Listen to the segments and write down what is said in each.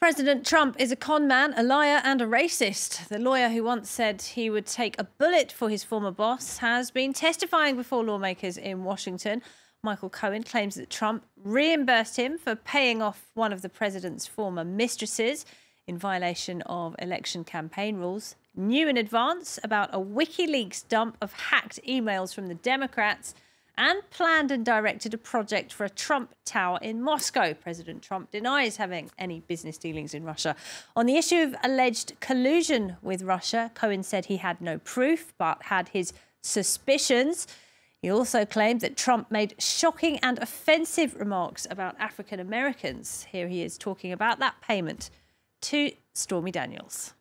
President Trump is a con man, a liar and a racist. The lawyer who once said he would take a bullet for his former boss has been testifying before lawmakers in Washington. Michael Cohen claims that Trump reimbursed him for paying off one of the president's former mistresses in violation of election campaign rules. Knew in advance about a WikiLeaks dump of hacked emails from the Democrats and planned and directed a project for a Trump Tower in Moscow. President Trump denies having any business dealings in Russia. On the issue of alleged collusion with Russia, Cohen said he had no proof but had his suspicions. He also claimed that Trump made shocking and offensive remarks about African Americans. Here he is talking about that payment to Stormy Daniels.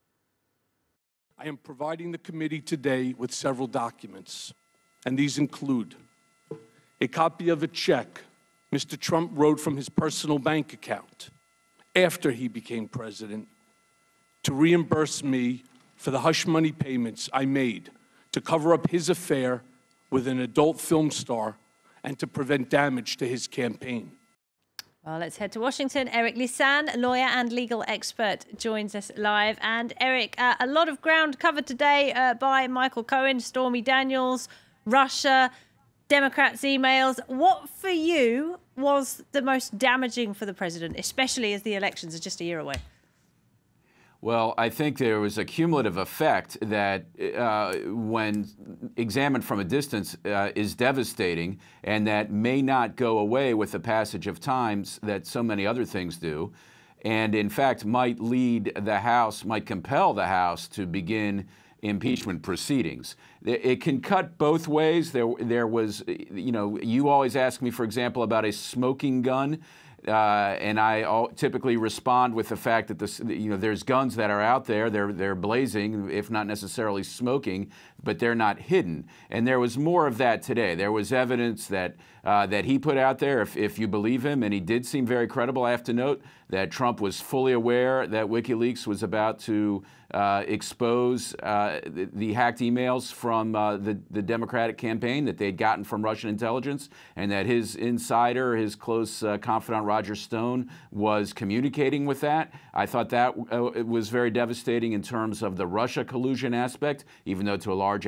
I am providing the committee today with several documents, and these include a copy of a check Mr. Trump wrote from his personal bank account after he became president to reimburse me for the hush money payments I made to cover up his affair with an adult film star and to prevent damage to his campaign. Well, let's head to Washington. Eric Lisanne, lawyer and legal expert, joins us live. And Eric, a lot of ground covered today by Michael Cohen, Stormy Daniels, Russia, Democrats' emails. What for you was the most damaging for the president, especially as the elections are just a year away? Well, I think there was a cumulative effect that, when examined from a distance, is devastating and that may not go away with the passage of times that so many other things do, and in fact might lead the House, might compel the House to begin impeachment proceedings. It can cut both ways. There was, you always ask me, for example, about a smoking gun. And I typically respond with the fact that there's guns that are out there. They're blazing, if not necessarily smoking, but they're not hidden. And there was more of that today. There was evidence that he put out there, if you believe him, and he did seem very credible. I have to note that Trump was fully aware that WikiLeaks was about to expose the hacked emails from the Democratic campaign that they'd gotten from Russian intelligence, and that his insider, his close confidant Roger Stone, was communicating with that. I thought that it was very devastating in terms of the Russia collusion aspect, even though to a large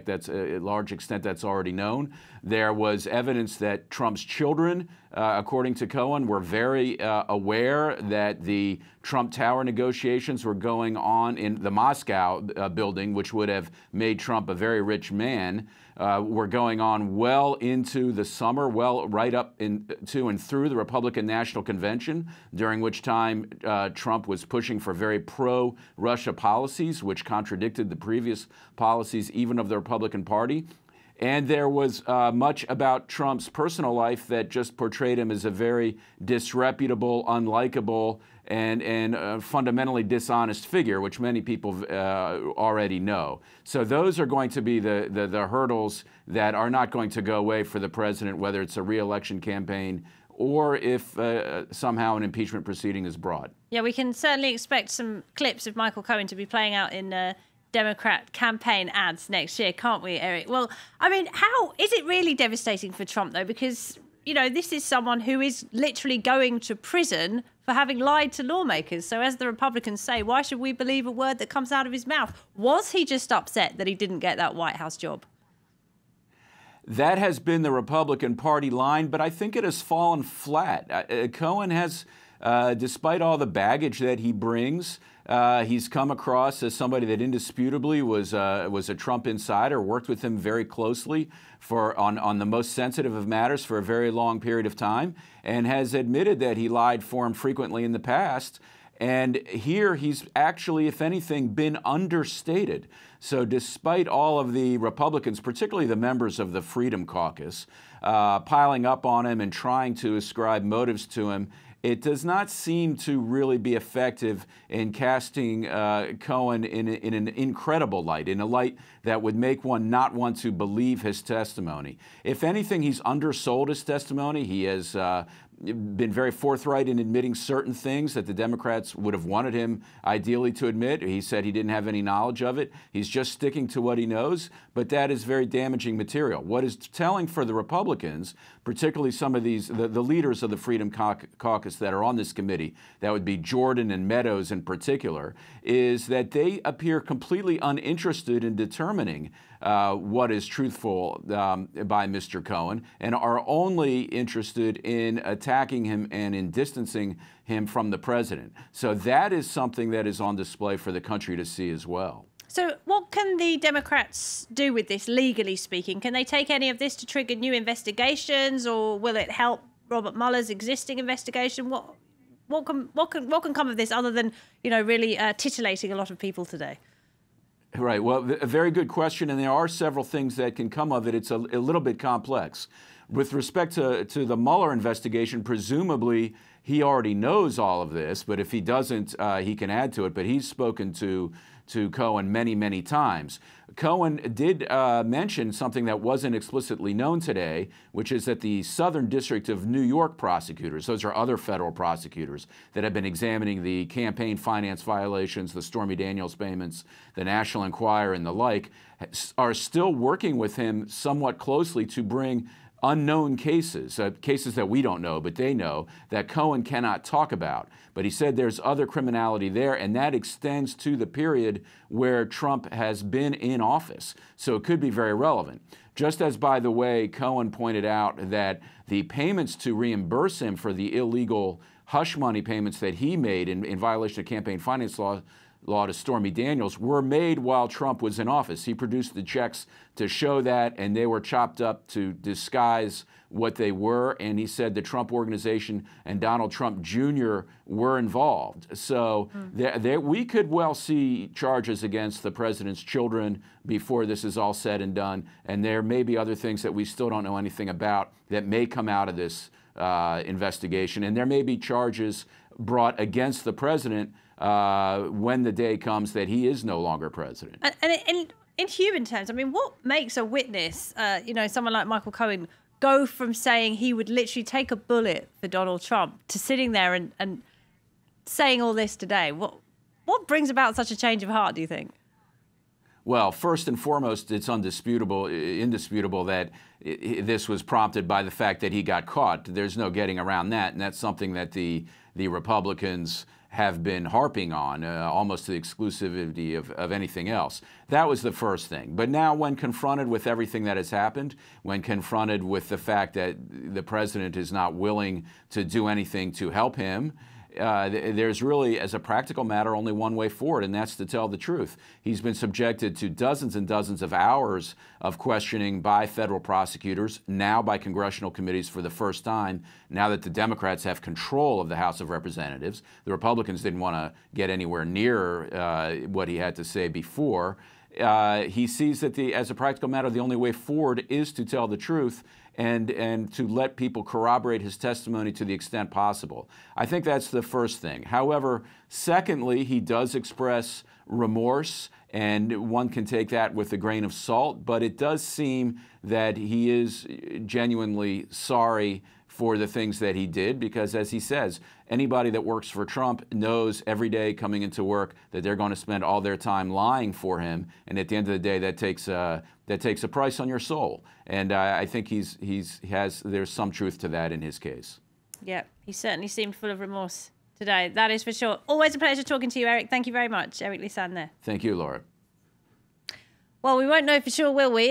extent that's already known. There was evidence that Trump's children, according to Cohen, were very aware that the Trump Tower negotiations were going on in the Moscow building, which would have made Trump a very rich man, were going on well into the summer, well right up into and through the Republican National Convention, during which time Trump was pushing for very pro-Russia policies, which contradicted the previous policies even of the Republican Party. And there was much about Trump's personal life that just portrayed him as a very disreputable, unlikable, and fundamentally dishonest figure, which many people already know. So those are going to be the hurdles that are not going to go away for the president, whether it's a re-election campaign or if somehow an impeachment proceeding is brought. Yeah, we can certainly expect some clips of Michael Cohen to be playing out in Democrat campaign ads next year, can't we, Eric? Well, I mean, how is it really devastating for Trump, though? Because, this is someone who is literally going to prison for having lied to lawmakers. So as the Republicans say, why should we believe a word that comes out of his mouth? Was he just upset that he didn't get that White House job? That has been the Republican Party line, but I think it has fallen flat. Cohen has, despite all the baggage that he brings, he's come across as somebody that indisputably was a Trump insider, worked with him very closely on the most sensitive of matters for a very long period of time, and has admitted that he lied for him frequently in the past. And here he's actually, if anything, been understated. So despite all of the Republicans, particularly the members of the Freedom Caucus, piling up on him and trying to ascribe motives to him, it does not seem to really be effective in casting Cohen in an incredible light, in a light that would make one not want to believe his testimony. If anything, he's undersold his testimony. He has been very forthright in admitting certain things that the Democrats would have wanted him ideally to admit. He said he didn't have any knowledge of it. He's just sticking to what he knows, but that is very damaging material. What is telling for the Republicans, particularly some of these, the leaders of the Freedom Caucus that are on this committee, that would be Jordan and Meadows in particular, is that they appear completely uninterested in determining what is truthful by Mr. Cohen, and are only interested in attacking him and in distancing him from the president. So that is something that is on display for the country to see as well. So what can the Democrats do with this, legally speaking? Can they take any of this to trigger new investigations, or will it help Robert Mueller's existing investigation? What can come of this other than, really titillating a lot of people today? Right. Well, a very good question, and there are several things that can come of it. It's a little bit complex. With respect to the Mueller investigation, presumably he already knows all of this, but if he doesn't, he can add to it. But he's spoken to Cohen many, many times. Cohen did mention something that wasn't explicitly known today, which is that the Southern District of New York prosecutors, those are other federal prosecutors that have been examining the campaign finance violations, the Stormy Daniels payments, the National Enquirer and the like, are still working with him somewhat closely to bring unknown cases, cases that we don't know, but they know, that Cohen cannot talk about. But he said there's other criminality there, and that extends to the period where Trump has been in office. So it could be very relevant. Just as, by the way, Cohen pointed out that the payments to reimburse him for the illegal hush money payments that he made in violation of campaign finance law to Stormy Daniels were made while Trump was in office. He produced the checks to show that, and they were chopped up to disguise what they were. And he said the Trump Organization and Donald Trump Jr. were involved. So we could well see charges against the president's children before this is all said and done. And there may be other things that we still don't know anything about that may come out of this investigation. And there may be charges brought against the president when the day comes that he is no longer president. And in human terms, I mean, what makes a witness, someone like Michael Cohen, go from saying he would literally take a bullet for Donald Trump to sitting there and saying all this today? What brings about such a change of heart, do you think? Well, first and foremost, it's indisputable that this was prompted by the fact that he got caught. There's no getting around that, and that's something that the Republicans have been harping on, almost to the exclusivity of anything else. That was the first thing. But now, when confronted with everything that has happened, when confronted with the fact that the president is not willing to do anything to help him, there's really, as a practical matter, only one way forward, and that's to tell the truth. He's been subjected to dozens and dozens of hours of questioning by federal prosecutors, now by congressional committees for the first time, now that the Democrats have control of the House of Representatives. The Republicans didn't want to get anywhere near what he had to say before. He sees that, as a practical matter, the only way forward is to tell the truth and to let people corroborate his testimony to the extent possible. I think that's the first thing. However, secondly, he does express remorse, and one can take that with a grain of salt, but it does seem that he is genuinely sorry for the things that he did, because, as he says, anybody that works for Trump knows every day coming into work that they're going to spend all their time lying for him, and at the end of the day, that takes a price on your soul. And I think there's some truth to that in his case. Yeah, he certainly seemed full of remorse today. That is for sure. Always a pleasure talking to you, Eric. Thank you very much. Eric Lisanne there. Thank you, Laura. Well, we won't know for sure, will we?